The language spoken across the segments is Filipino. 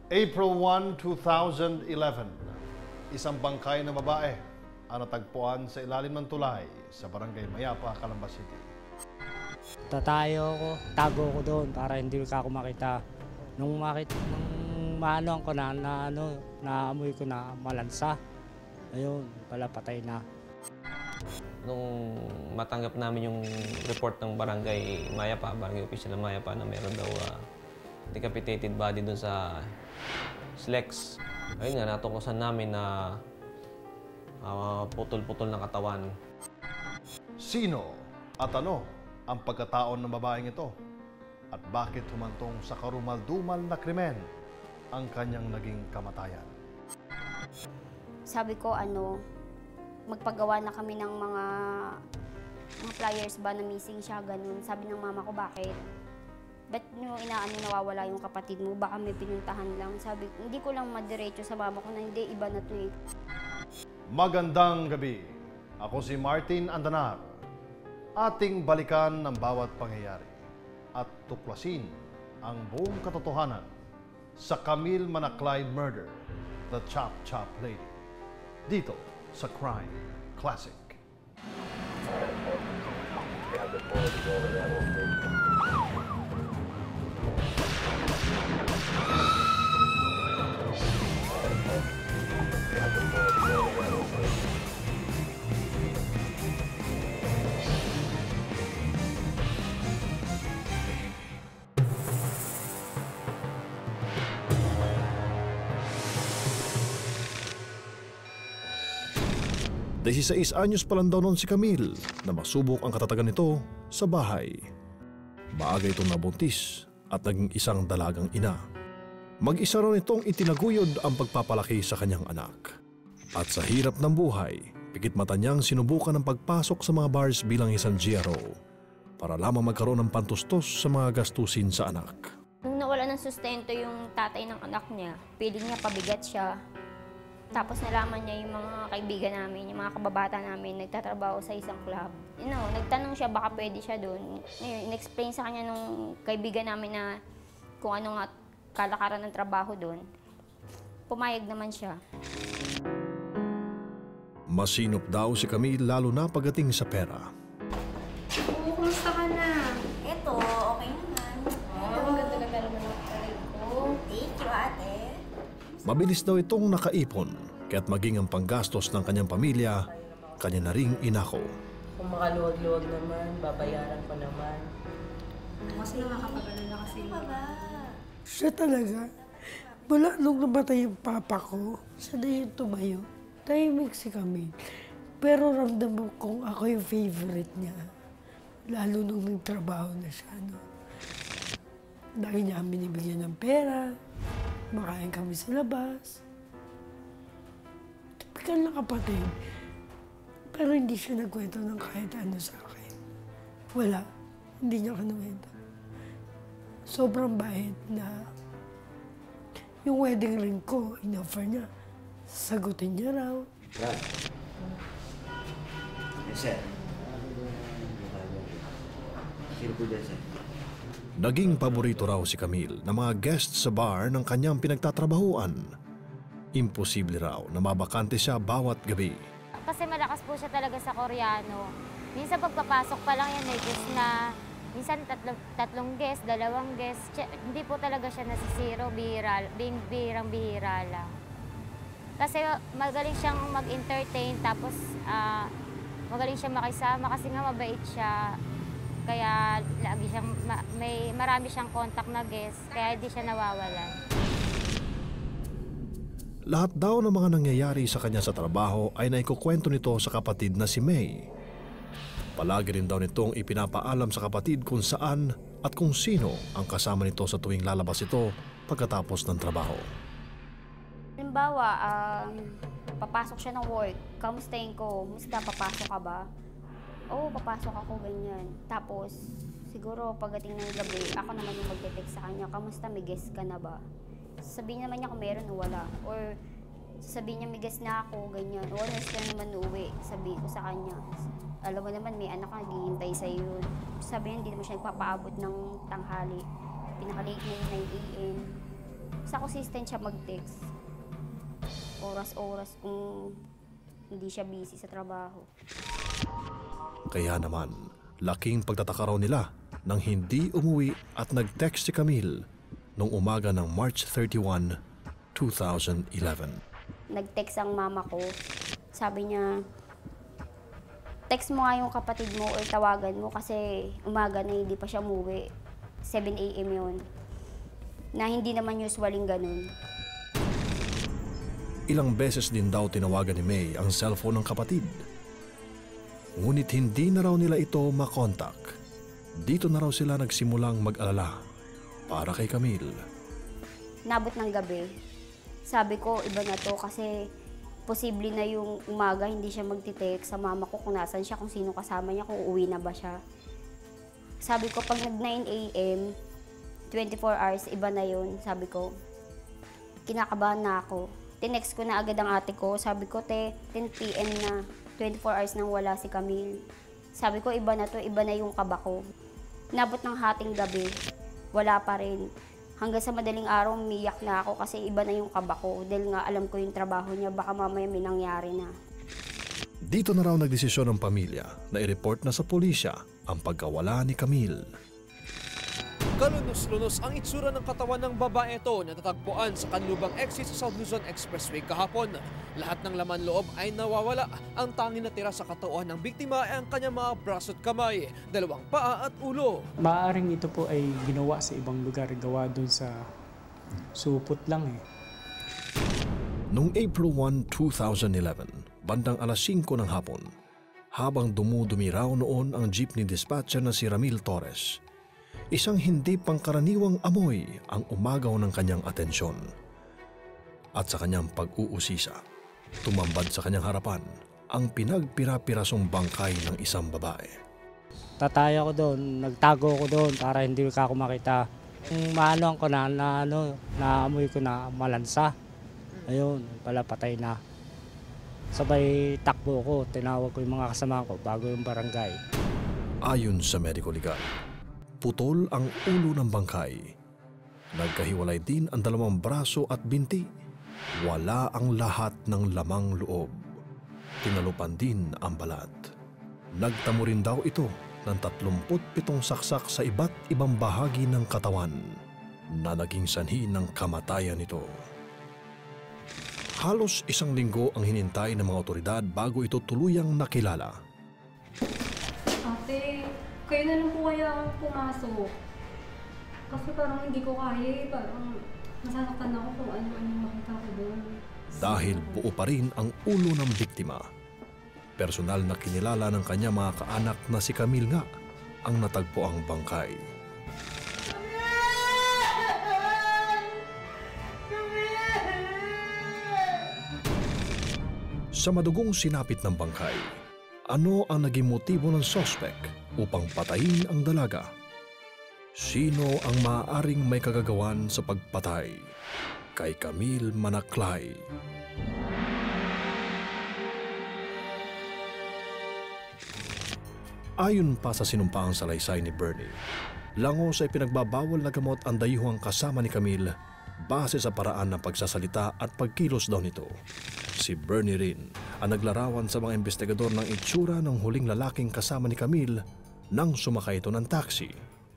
April 1, 2011, isang bangkay na babae ang natagpuan sa ilalim ng tulay sa barangay Mayapa, Calamba City. Tatayo ko, tago ko doon para hindi ka ako makita. Nung maano ko naamoy ko na malansa. Ayun, pala patay na. Nung matanggap namin yung report ng barangay Mayapa, barangay official ng Mayapa na meron daw decapitated body doon sa Slex. Ayun nga, natukusan namin na putol-putol ng katawan. Sino at ano ang pagkataon ng babaeng ito? At bakit humantong sa karumal-dumal na krimen ang kanyang naging kamatayan? Sabi ko, magpagawa na kami ng mga flyers ba na missing siya, ganun. Sabi ng mama ko, bakit? Ba't nyo nawawala yung kapatid mo? Baka may pinuntahan lang. Sabi, hindi ko lang madiretso sa mama ko na hindi, iba na to eh. Magandang gabi. Ako si Martin Andanar. Ating balikan ng bawat pangyayari at tuklasin ang buong katotohanan sa Camille Mamaclay murder, the Chop Chop Lady. Dito sa Crime Classic. Dahil 16 anyos pa lang daw noon si Camille na masubok ang katatagan nito sa bahay. Maaga itong nabuntis at naging isang dalagang ina. Mag-isa raw nitong itinaguyod ang pagpapalaki sa kanyang anak. At sa hirap ng buhay, pikit mata niyang sinubukan ng pagpasok sa mga bars bilang isang GRO para lamang magkaroon ng pantustos sa mga gastusin sa anak. Nung nawala ng sustento yung tatay ng anak niya, piling niya pabigat siya. Tapos nalaman niya yung mga kaibigan namin, yung mga kababata namin, nagtatrabaho sa isang club. Nagtanong siya baka pwede siya doon. In-explain sa kanya nung kaibigan namin na kung ano nga kalakaran ng trabaho doon. Pumayag naman siya. Masinop daw si Camille lalo na pagdating sa pera. Oo, kumusta ka na? Eto, okay naman. Oo, ganda-ganda naman ang tagal ko. Thank you, ate. Mabilis daw itong nakaipon, kaya't maging ang panggastos ng kanyang pamilya, kanya na ring inako. Kung makaluwag-luwag naman, babayaran ko naman. Kasi nakakapagano na kasi. Siya talaga. Mula nung namatay yung papa ko, siya na yung tumayo. Tahimik si Camille. Pero ramdam kong ako yung favorite niya. Lalo nung nagtrabaho na siya. Dahil niya binibigyan ng pera. Makain kami sa labas. Tipikal na kapatid. Pero hindi siya nagkwento ng kahit ano sa akin. Wala. Hindi niya kinuwento. Sobrang bait na yung wedding ring ko, in-offer niya. Sagutin niya raw. Brad. Yes, sir. Sino po dyan, sir? Naging paborito raw si Camille na mga guests sa bar ng kanyang pinagtatrabahuan. Imposible raw na mabakante siya bawat gabi. Kasi malakas po siya talaga sa Koreano. Minsan pagpapasok pa lang yan, may guest na, minsan tatlong guest, dalawang guest. Hindi po talaga siya nasisiro, bihirang-bihira lang. Kasi magaling siyang mag-entertain, tapos magaling siyang makisama kasi nga mabait siya. Kaya lagi siyang, marami siyang contact na guest, kaya hindi siya nawawalan. Lahat daw ng mga nangyayari sa kanya sa trabaho ay naikukwento nito sa kapatid na si May. Palagi rin daw nitong ipinapaalam sa kapatid kung saan at kung sino ang kasama nito sa tuwing lalabas ito pagkatapos ng trabaho. Halimbawa, papasok siya ng work, kamustahin ko, musta, papasok ka ba? Oo, papasok ako, ganyan. Tapos, siguro pagdating ng gabi, ako naman yung mag-text sa kanya, kamusta, may guest ka na ba? Sabihin naman niya kung meron o wala. Or sabihin niya may guest na ako, ganyan. O next time naman uuwi, sabihin ko sa kanya. Alam mo naman, may anak ka, naghihintay sa'yo. Sabi niya, hindi naman siya nagpapaabot ng tanghali. Pinaka-late na yung 9 AM. Sa consistent siya mag-text. Oras-oras kung hindi siya busy sa trabaho. Kaya naman, laking pagtataka raw nila nang hindi umuwi at nag-text si Camille noong umaga ng March 31, 2011. Nag-text ang mama ko. Sabi niya, text mo nga yung kapatid mo or tawagan mo kasi umaga na hindi pa siya umuwi. 7 a.m. yun. Na hindi naman usualing ganun. Ilang beses din daw tinawagan ni May ang cellphone ng kapatid. Ngunit hindi na raw nila ito makontak. Dito na raw sila nagsimulang mag-alala para kay Camille. Nabot ng gabi. Sabi ko, iba na to kasi posible na yung umaga hindi siya magtitext sa mama ko kung nasan siya, kung sino kasama niya, kung uuwi na ba siya. Sabi ko, pag nag 9 a.m., 24 hours, iba na yun. Sabi ko, kinakabahan na ako. Tinext ko na agad ang ate ko. Sabi ko, 10 p.m. na, 24 hours nang wala si Camille. Sabi ko, iba na to, iba na yung kaba ko. Nabot ng hating gabi, wala pa rin. Hanggang sa madaling araw, umiyak na ako kasi iba na yung kaba ko. Dahil nga alam ko yung trabaho niya, baka mamaya may nangyari na. Dito na raw nagdesisyon ng pamilya na i-report na sa pulisya ang pagkawala ni Camille. Kalunos-lunos ang itsura ng katawan ng babae ito na natagpuan sa Kanlubang exit sa South Luzon Expressway kahapon. Lahat ng laman loob ay nawawala. Ang tanging natira sa katawan ng biktima ay ang kanyang mga braso at kamay, 2 paa at ulo. Maaaring ito po ay ginawa sa ibang lugar, gawa doon sa supot lang eh. Noong April 1, 2011, bandang alas 5 ng hapon, habang dumudumi raw noon ang jeepney dispatcher na si Ramil Torres, isang hindi pangkaraniwang amoy ang umagaw ng kanyang atensyon. At sa kanyang pag-uusisa, tumambad sa kanyang harapan ang pinagpira-pirasong bangkay ng isang babae. Tataya ko doon, nagtago ko doon para hindi ka ako makita. Kung maano ko naamoy ko na malansa. Ayun, pala patay na. Sabay takbo ko, tinawag ko yung mga kasama ko bago yung barangay. Ayon sa medical legal, putol ang ulo ng bangkay. Nagkahiwalay din ang 2 braso at binti. Wala ang lahat ng lamang loob. Tinalupan din ang balat. Nagtamo rin daw ito ng 37 saksak sa iba't ibang bahagi ng katawan na naging sanhi ng kamatayan nito. Halos 1 linggo ang hinintay ng mga otoridad bago ito tuluyang nakilala. Ate, kayo na lang po kaya ang pumasok. Kasi parang hindi ko kaya, parang nasasaktan ako kung ano-ano makita ko doon. Dahil buo pa rin ang ulo ng biktima. Personal na kinilala ng kanya mga kaanak na si Camille nga ang natagpo ang bangkay. Sa madugong sinapit ng bangkay, ano ang naging motibo ng suspect upang patayin ang dalaga? Sino ang maaaring may kagagawan sa pagpatay kay Camille Mamaclay? Ayon pa sa sinumpaang salaysay ni Bernie, langos ay pinagbabawal na gamot ang dayuhang kasama ni Camille base sa paraan ng pagsasalita at pagkilos daw nito. Si Bernie rin ang naglarawan sa mga investigador ng itsura ng huling lalaking kasama ni Camille nang sumakay ito ng taxi.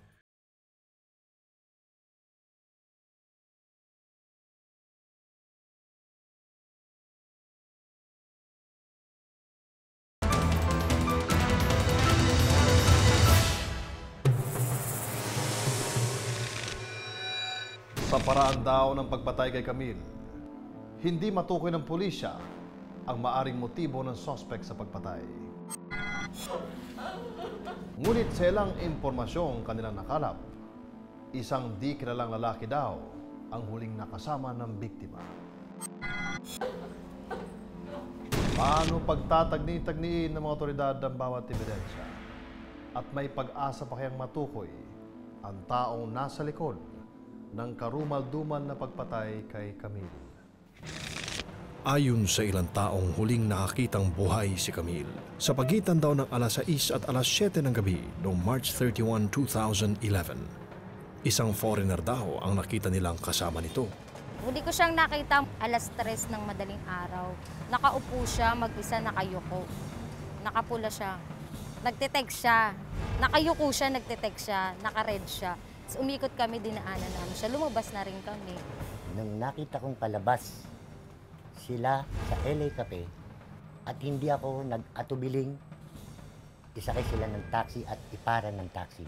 Sa paraan daw ng pagpatay kay Camille, hindi matukoy ng pulisya ang maaring motibo ng suspect sa pagpatay. Ngunit sa ilang impormasyong kanilang nakalap, isang di kilalang lalaki daw ang huling nakasama ng biktima. Paano pagtatagni-tagniin ng mga otoridad ang bawat ebidensya? At may pag-asa pa kayang matukoy ang taong nasa likod ng karumal-dumal na pagpatay kay Camille? Ayon sa ilang taong huling nakakitang buhay si Camille, sa pagitan daw ng alas 6 at alas 7 ng gabi noong March 31, 2011, isang foreigner daw ang nakita nilang kasama nito. Huli ko siyang nakita 3:00 ng madaling araw. Nakaupo siya, mag-isa, nakayuko. Nakapula siya. Nagte-text siya. Nakayuko siya, nagte-text siya. Naka-red siya. So, umikot kami, dinaanan namin siya. Lumabas na rin kami. Nang nakita kong palabas sila sa LA Cafe at hindi ako nag-atubiling, isakay sila ng taxi at ipara ng taxi.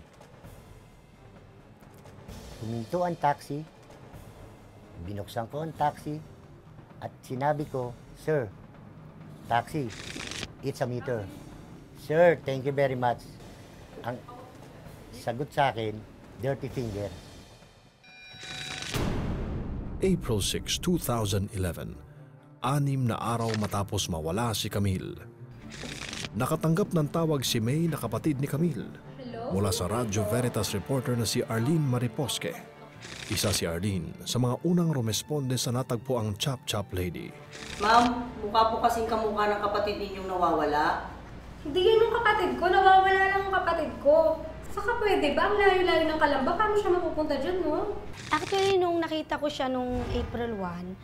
Huminto ang taxi, binuksan ko ang taxi at sinabi ko, "Sir, taxi, it's a meter." "Sir, thank you very much." Ang sagot sa akin, dirty finger. April 6, 2011, 6 na araw matapos mawala si Camille. Nakatanggap ng tawag si May na kapatid ni Camille mula sa Radyo Veritas reporter na si Arlene Mariposque. Isa si Arlene sa mga unang rumesponde sa natagpo ang Chop Chop Lady. Ma'am, mukha po kasing kamukha ng kapatid ninyong nawawala. Hindi yan yung kapatid ko. Nawawala lang ang kapatid ko. Saka pwede ba? Ang layo-layo ng Kalamba. Paano siya mapupunta dyan, no? Actually, nung nakita ko siya nung April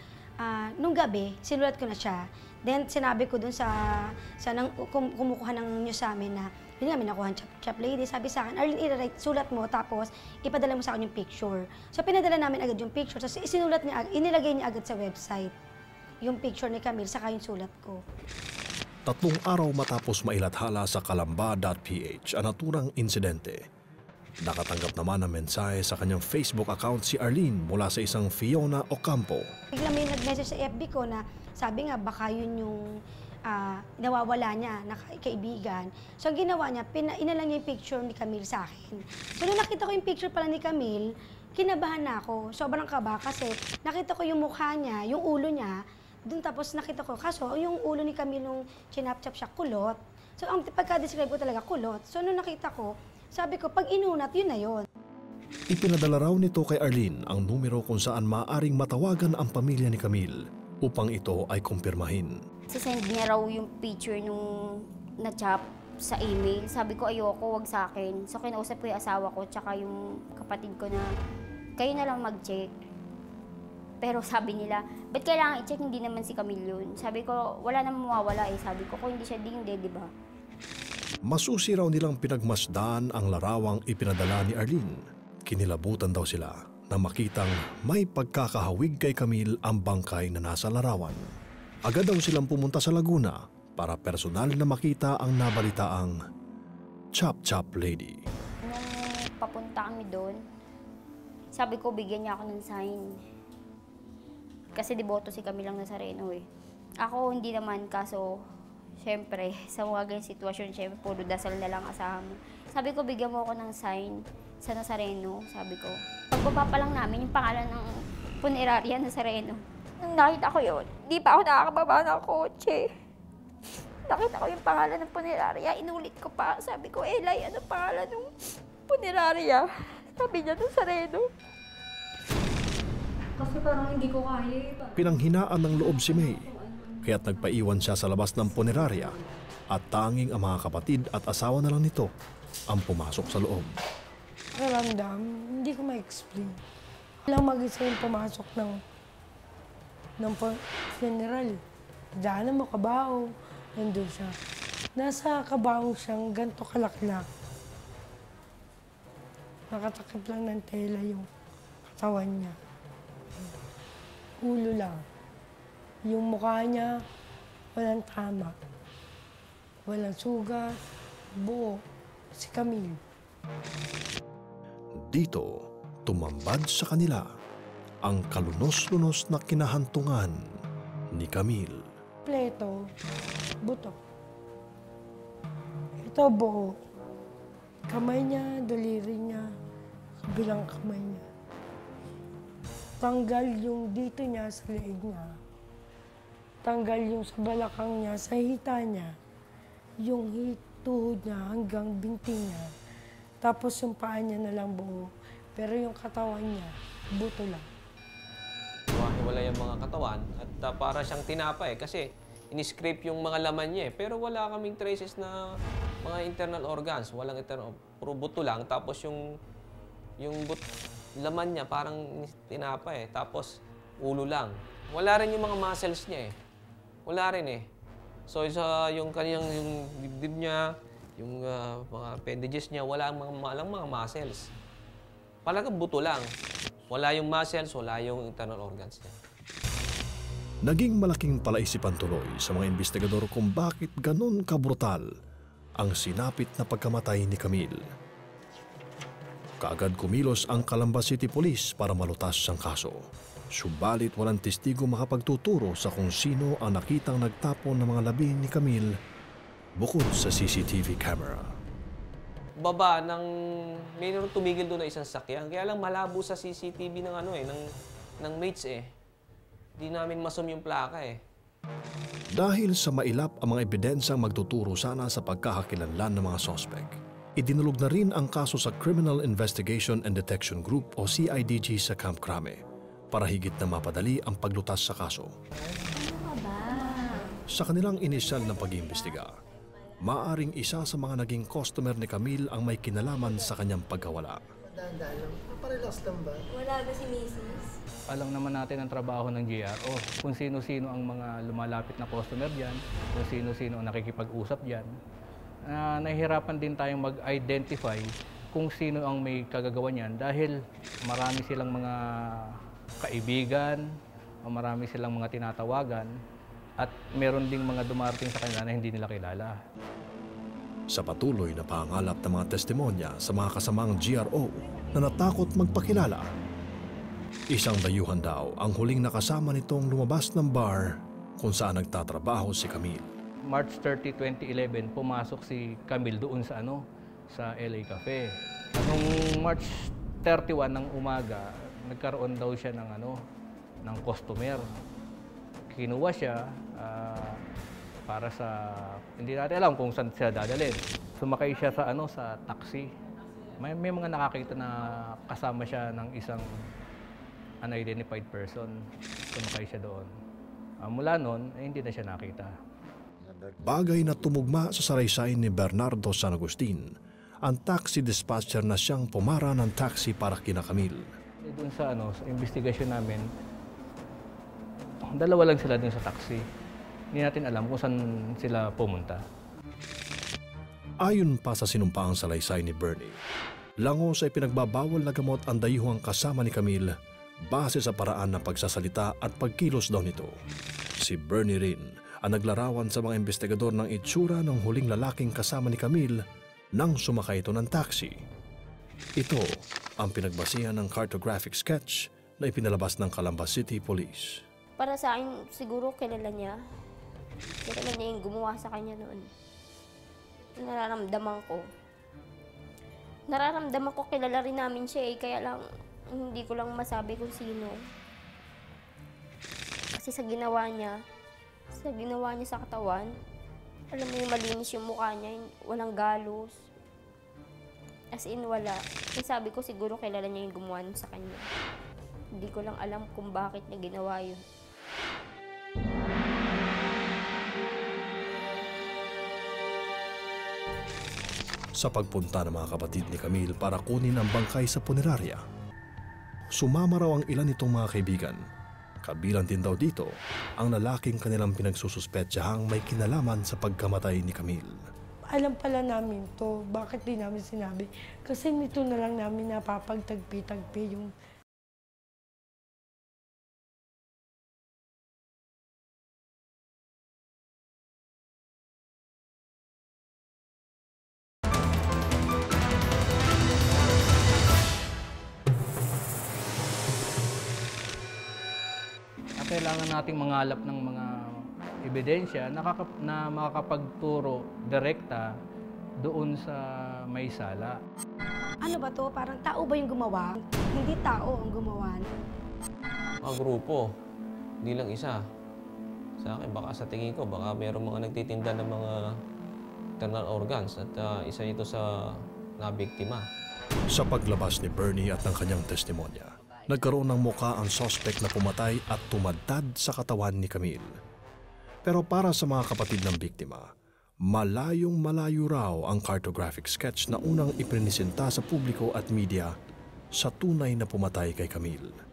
1, nung gabi, sinulat ko na siya. Then, sinabi ko dun sa nang kumukuha ng news sa amin na, yun nga, may nakuha ang Chop Lady. Sabi sa akin, Arlene, sulat mo, tapos ipadala mo sa akin yung picture. So, pinadala namin agad yung picture. So, inilagay niya agad sa website yung picture ni Camille, saka yung sulat ko. 3 araw matapos mailathala sa kalamba.ph ang naturang insidente. Nakatanggap naman ng mensahe sa kanyang Facebook account si Arlene mula sa isang Fiona Ocampo. Bigla may nag-message sa FB ko na sabi nga baka yun yung nawawala niya na kaibigan. So ang ginawa niya, inalang niya yung picture ni Camille sa akin. So nung nakita ko yung picture pala ni Camille, kinabahan na ako. Sobrang kaba kasi nakita ko yung mukha niya, yung ulo niya. Doon tapos nakita ko, kaso yung ulo ni Camille nung chinap-chap siya, kulot. So ang pagka-describe ko talaga, kulot. So nung nakita ko, sabi ko, pag inunat, yun na yun. Ipinadala raw nito kay Arlene ang numero kung saan maaaring matawagan ang pamilya ni Camille upang ito ay kumpirmahin. Sisend niya raw yung picture nung na-chop sa email. Sabi ko, ayoko, wag sa akin. So kinausap ko yung asawa ko, tsaka yung kapatid ko na, kayo na lang mag-check. Pero sabi nila, ba't kailangan i-check? Hindi naman si Camille yun. Sabi ko, wala namang mawawala eh. Sabi ko, kung hindi siya, di ba? Masusi raw nilang pinagmasdan ang larawang ipinadala ni Arlene. Kinilabutan daw sila na makitang may pagkakahawig kay Camille ang bangkay na nasa larawan. Agad daw silang pumunta sa Laguna para personal na makita ang nabalitaang Chop Chop Lady. Nung papunta kami doon, sabi ko, bigyan niya ako ng sign. Kasi deboto si Camille lang Nazareno eh. Ako hindi naman, kaso syempre sa mga ganyan sitwasyon, syempre puro dasal na lang asahan mo. Sabi ko, bigyan mo ako ng sign sa Nazareno, sabi ko. Pagbaba pa lang namin yung pangalan ng punerarya Nazareno. Nung nakita ko yun, di pa ako nakakababa ng kotse. Nakita ko yung pangalan ng punerarya, inulit ko pa. Sabi ko, Elay, ano pangalan ng punerarya? Sabi niya, Nazareno. Kasi parang hindi ko kaya. Pinanghinaan ng loob si May, kaya't nagpaiwan siya sa labas ng punerarya at tanging ang mga kapatid at asawa na lang nito ang pumasok sa loob. Pakiramdam, hindi ko ma-explain. Walang mag-isa yung pumasok ng funeral. Daan mo kabaho, nandun siya. Nasa kabaho siyang ganito kalaklak. Nakatakip lang ng tela yung katawan niya. Ulo lang. Yung mukha niya, walang tama. Walang sugat, buo. Si Camille. Dito, tumambad sa kanila ang kalunos-lunos na kinahantungan ni Camille. Pleto, buto. Ito buo. Kamay niya, daliri niya, kabilang kamay niya. Tanggal yung dito niya sa leeg niya. Tanggal yung sa balakang niya, sa hita niya. Yung tuhod niya hanggang binti niya. Tapos yung paa niya na lang buo. Pero yung katawan niya, buto lang. Wala yung mga katawan at para siyang tinapay kasi in-scrape yung mga laman niya eh. Pero wala kaming traces na mga internal organs. Walang internal, puro buto lang. Tapos yung laman niya parang tinapay eh. Tapos ulo lang. Wala rin yung mga muscles niya eh. Wala rin eh. So yung kanyang yung dibdib niya, yung mga appendages niya, wala mga muscles. Talagang buto lang. Wala yung muscles, wala yung internal organs niya. Naging malaking palaisipan tuloy sa mga investigador kung bakit ganun kabrutal ang sinapit na pagkamatay ni Camille. Kaagad kumilos ang Calamba City Police para malutas ang kaso. Subalit walang testigo makapagtuturo sa kung sino ang nakitang nagtapon ng mga labi ni Camille bukod sa CCTV camera. Baba ng mayroon tumigil doon na isang sakyan. Kaya lang malabo sa CCTV ng ng mates eh. Di namin masum yung plaka eh. Dahil sa mailap ang mga ebidensyang magtuturo sana sa pagkakakilanlan ng mga sospek, idinulog na rin ang kaso sa Criminal Investigation and Detection Group o CIDG sa Camp Crame para higit na mapadali ang paglutas sa kaso. Sa kanilang inisyal na pag-iimbestiga, maaring isa sa mga naging customer ni Camille ang may kinalaman sa kanyang pagkawala. Parelax lang ba? Wala ba si Mrs.? Alam naman natin ang trabaho ng GRO, kung sino-sino ang mga lumalapit na customer dyan, kung sino-sino ang nakikipag-usap dyan. Nahihirapan din tayong mag-identify kung sino ang may kagagawa niyan dahil marami silang mga kaibigan, o marami silang mga tinatawagan, at meron ding mga dumarating sa kanila na hindi nila kilala. Sa patuloy na pangalap ng mga testimonya sa mga kasamang GRO na natakot magpakilala, isang dayuhan daw ang huling nakasama nitong lumabas ng bar kung saan nagtatrabaho si Camille. March 30, 2011, pumasok si Camille doon sa sa LA Cafe. Noong March 31 ng umaga, nagkaroon daw siya ng customer. Kinuha siya para sa, hindi natin alam kung saan siya dadalhin. Sumakay siya sa sa taxi. May mga nakakita na kasama siya ng isang unidentified person. Sumakay siya doon. Mula noon, hindi na siya nakita. Bagay na tumugma sa salaysay ni Bernardo San Agustin, ang taxi dispatcher na siyang pumara ng taxi para kina Camille. Doon sa sa investigasyon namin, dalawa lang sila doon sa taxi. Hindi natin alam kung saan sila pumunta. Ayon pa sa sinumpaang salaysay ni Bernie, langos ay pinagbabawal na gamot ang dayuhang kasama ni Camille base sa paraan ng pagsasalita at pagkilos daw nito. Si Bernie rin ang naglarawan sa mga investigador ng itsura ng huling lalaking kasama ni Camille nang sumakay ito ng taxi. Ito ang pinagbasihan ng cartographic sketch na ipinalabas ng Calamba City Police. Para sa akin, siguro kilala niya. Kilala niya yung gumawa sa kanya noon. Nararamdaman ko kilala rin namin siya eh, kaya lang hindi ko lang masabi kung sino. Kasi sa ginawa niya sa katawan, alam mo yung malinis yung mukha niya, walang galos. As in, wala. Kaya sabi ko siguro kilala niya yung gumawa sa kanya. Hindi ko lang alam kung bakit niya ginawa yun. Sa pagpunta ng mga kapatid ni Camille para kunin ang bangkay sa punerarya, sumama raw ang ilan nitong mga kaibigan. Kabilang din daw dito ang lalaking kanilang pinagsususpetsahang may kinalaman sa pagkamatay ni Camille. Alam pala namin to, bakit di namin sinabi? Kasi nito na lang namin napapagtagpi-tagpi yung kailangan nating mangalap ng mga ebidensya na makakapagturo direkta doon sa may sala. Ano ba to? Parang tao ba yung gumawa? Hindi tao ang gumawa. Mga grupo, hindi lang isa. Sa akin, baka sa tingin ko, baka mayroong mga nagtitinda ng mga internal organs at isa ito sa nabiktima. Sa paglabas ni Bernie at ng kanyang testimonya, nagkaroon ng muka ang suspect na pumatay at tumadtad sa katawan ni Camille. Pero para sa mga kapatid ng biktima, malayong malayo raw ang cartographic sketch na unang iprinisinta sa publiko at media sa tunay na pumatay kay Camille.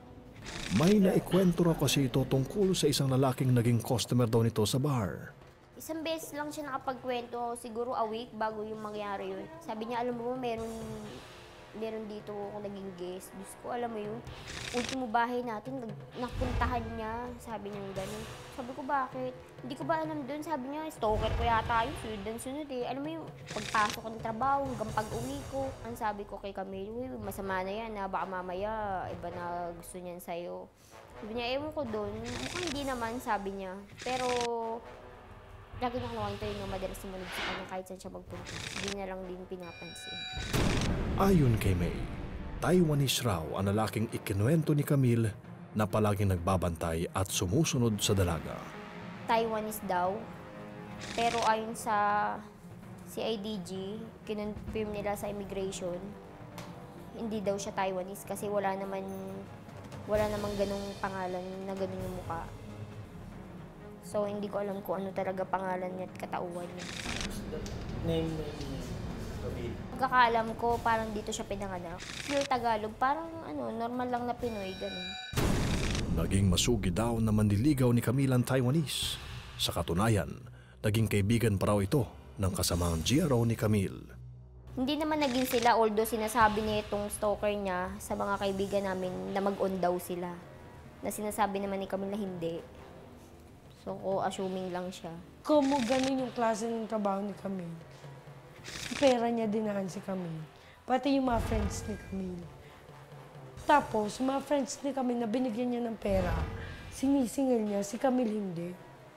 May naikwento raw kasi ito tungkol sa isang lalaking naging customer daw nito sa bar. Isang beses lang siya nakapagkwento, siguro a week bago yung mangyari yun. Sabi niya, alam mo, meron dito ako naging guest. Diyos ko, alam mo yun, ultimo bahay natin, napuntahan niya. Sabi niya gano'n. Sabi ko, bakit? Hindi ko ba alam doon? Sabi niya, stalker ko yata yun, sunod eh. Alam mo yung pagpasok ko ng trabaho, hanggang pag-uwi ko. Ang sabi ko kay Camille, uy, masama na yan, na baka mamaya, iba na gusto niyan sa'yo. Sabi niya, ewan ko doon, mukhang hindi naman, sabi niya. Pero, lagi na kinukwento yun na madalas sumunod sa kanya kahit saan siya magpunta. Hindi na lang din pinapansin. Ayon kay May, Taiwanese raw ang lalaking ikinuwento ni Camille na palaging nagbabantay at sumusunod sa dalaga. Taiwanese daw, pero ayon sa CIDG, kinonfirm nila sa immigration, hindi daw siya Taiwanese kasi wala namang ganung pangalan na ganun yung mukha. So, hindi ko alam kung ano talaga pangalan niya at katauhan niya. Name Camille. Pagkakaalam ko, parang dito siya pinanganak. Pure Tagalog, parang normal lang na Pinoy, ganun. Naging masugi daw na manliligaw ni Camille ang Taiwanese. Sa katunayan, naging kaibigan pa raw ito ng kasamang GRO ni Camille. Hindi naman naging sila, although sinasabi niya itong stalker niya sa mga kaibigan namin na mag-on daw sila. Na sinasabi naman ni Camille na hindi. So, assuming lang siya. Kung ganun yung klase ng trabaho ni Camille, pera niya dinaan si Camille. Pati yung mga friends ni Camille. Tapos, mga friends ni Camille na binigyan niya ng pera, sinisingil niya, si Camille hindi.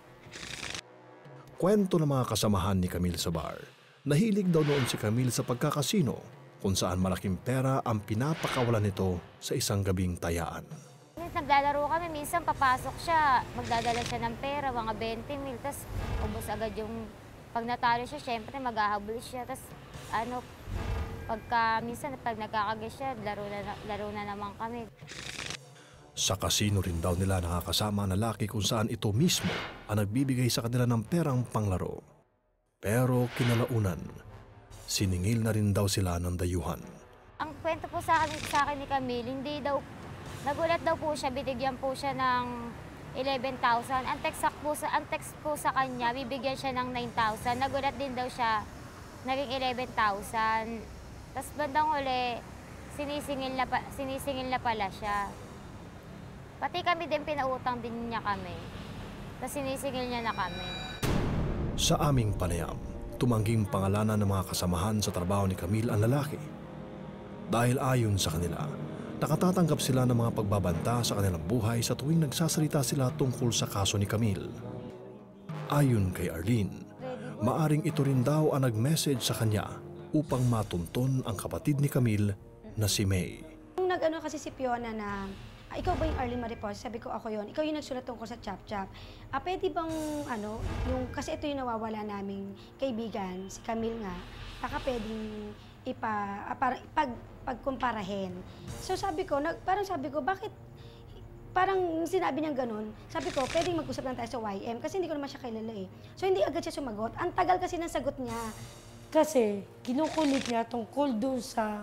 Kwento ng mga kasamahan ni Camille sa bar, nahilig daw noon si Camille sa pagkakasino kung saan malaking pera ang pinapakawalan nito sa isang gabing tayaan. Naglalaro kami, minsan papasok siya, magdadala siya ng pera, mga 20 mil, tapos ubos agad yung, pag natalo siya, syempre maghahabol siya, tapos minsan pag nagkakagas siya, laro na naman kami. Sa kasino rin daw nila nakakasama ang lalaki kung saan ito mismo ang nagbibigay sa kanila ng perang panglaro. Pero kinalaunan, siningil na rin daw sila ng dayuhan. Ang kwento po sa akin ni Camille, hindi daw, nagulat daw po siya, binigyan po siya ng 11,000. Ang text po sa kanya, bibigyan siya ng 9,000. Nagulat din daw siya, naging 11,000. Tapos bandang huli, sinisingil na pala siya. Pati kami din, pinautang din niya kami. Tapos sinisingil niya na kami. Sa aming panayam, tumangging pangalanan ng mga kasamahan sa trabaho ni Camille ang lalaki. Dahil ayon sa kanila, nakatatanggap sila ng mga pagbabanta sa kanilang buhay sa tuwing nagsasalita sila tungkol sa kaso ni Camille. Ayon kay Arlene, maaring ito rin daw ang nag-message sa kanya upang matunton ang kapatid ni Camille na si May. Nung nag-ano kasi si Fiona na, ikaw ba yung Arlene Maripos? Sabi ko, ako yon. Ikaw yung nagsulat tungkol sa Chap-Chap. Pwede bang, kasi ito yung nawawala naming kaibigan, si Camille nga, baka pwedeng pagkumparahin. So sabi ko, bakit, parang sinabi niyang ganun, sabi ko, pwedeng mag-usap lang tayo sa YM kasi hindi ko naman siya kilala eh. So hindi agad siya sumagot. Ang tagal kasi ng sagot niya. Kasi kinukulit niya tungkol dun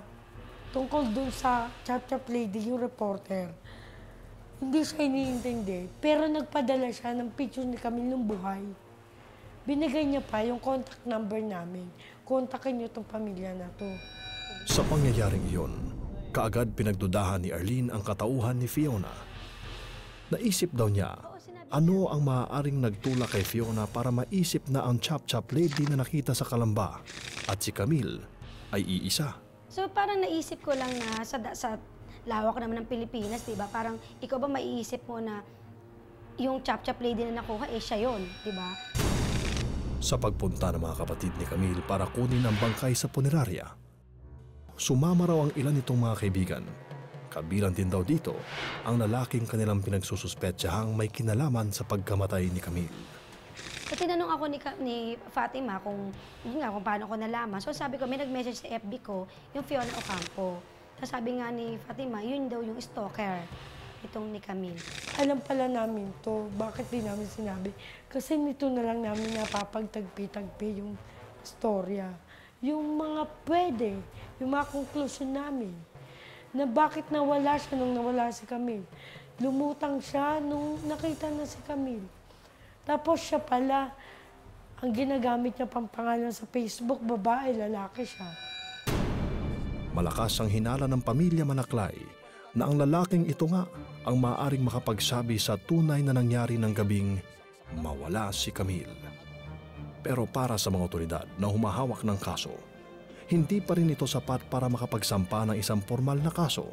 sa Chap-Chap Lady, yung reporter. Hindi siya iniintindi, pero nagpadala siya ng picture ni Camille nung buhay. Binigay niya pa yung contact number namin. Kontakin niyo tong pamilya na to. Sa pangyayaring iyon, kaagad pinagdudahan ni Arlene ang katauhan ni Fiona. Naisip daw niya, ano ang maaaring nagtulak kay Fiona para maisip na ang Chap-Chap Lady na nakita sa Kalamba at si Camille ay iisa. So parang naisip ko lang na sa lawak naman ng Pilipinas, diba? Parang ikaw ba maiisip mo na yung Chap-Chap Lady na nakuha, siya yun, diba? Sa pagpunta ng mga kapatid ni Camille para kunin ang bangkay sa punerarya, sumama raw ang ilan nitong mga kaibigan. Kabilang din daw dito ang lalaking kanilang pinagsususpetsahang may kinalaman sa pagkamatay ni Camille. So, tinanong ako ni Fatima kung paano ko nalaman. So sabi ko, may nag-message sa FB ko, yung Fiona Ocampo. Tapos sabi nga ni Fatima, yun daw yung stalker, itong ni Camille. Alam pala namin to, bakit di namin sinabi? Kasi nito na lang namin napapagtagpi-tagpi yung storya. Yung mga pwede, yung mga conclusion namin. Na bakit nawala siya nung nawala si Camille. lumutang siya nung nakita na si Camille. Tapos siya pala, ang ginagamit niya pang pangalan sa Facebook, babae, lalaki siya. Malakas ang hinala ng pamilya Mamaclay na ang lalaking ito nga ang maaaring makapagsabi sa tunay na nangyari ng gabing mawala si Camille. Pero para sa mga otoridad na humahawak ng kaso, hindi pa rin ito sapat para makapagsampa ng isang formal na kaso.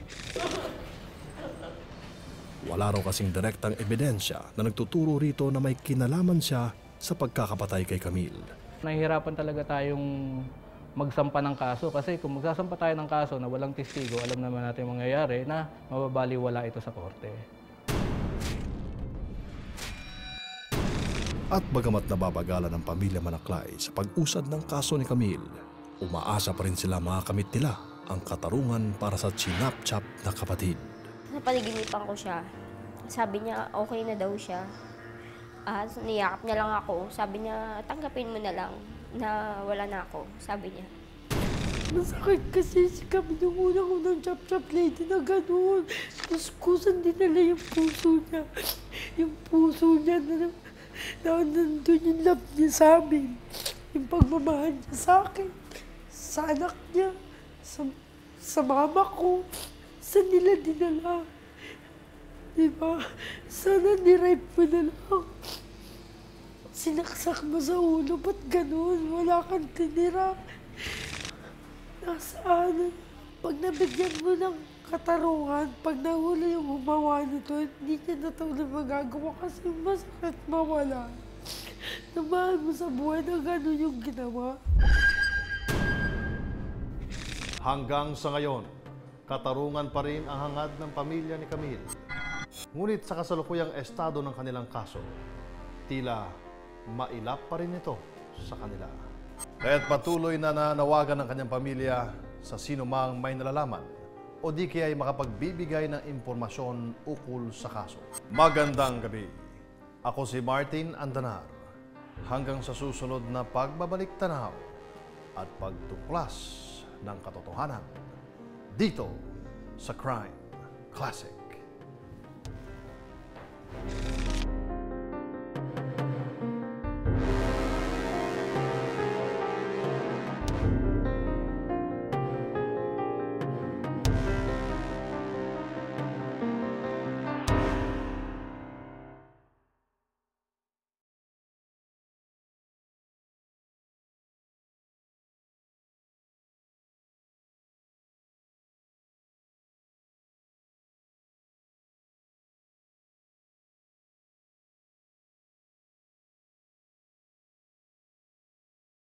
Wala raw kasing direktang ebidensya na nagtuturo rito na may kinalaman siya sa pagkakapatay kay Camille. Nahihirapan talaga tayong magsampa ng kaso kasi kung magsasampa tayo ng kaso na walang testigo, alam naman natin mangyayari na mababaliwala ito sa korte. At bagamat nababagalan ng pamilya Mamaclay sa pag-usad ng kaso ni Camille, umaasa pa rin sila makamit nila ang katarungan para sa chinap-chap na kapatid. Napaliginipan ko siya. Sabi niya okay na daw siya. So, niyakap niya lang ako. Sabi niya, tanggapin mo na lang na wala na ako. Sabi niya. Masakit kasi si Camille yung unang chap-chap lady na gano'n. Tapos kusan dinala yung puso niya. Yung puso niya na nandun yung love niya sa amin. Yung pagmamahal niya sa akin. Sa anak niya. Sa mama ko. Sa nila dinala. Diba? Sana ni-rape mo na lang. Sinaksak mo sa ulo, ba't ganun? Wala kang tinira. Nasaan? Pag nabigyan mo ng katarungan, pag nahuli yung gumawa nito, hindi niya na ito na magagawa kasi masakit mawala. Namahal mo sa buhay na gano'n yung ginawa. Hanggang sa ngayon, katarungan pa rin ang hangad ng pamilya ni Camille. Ngunit sa kasalukuyang estado ng kanilang kaso, tila mailap pa rin ito sa kanila. Kaya't patuloy na nanawagan ng kanyang pamilya sa sinumang may nalalaman o di kaya ay makapagbibigay ng impormasyon ukol sa kaso. Magandang gabi. Ako si Martin Andanar. Hanggang sa susunod na pagbabalik tanaw at pagtuklas ng katotohanan dito sa Crime Classic.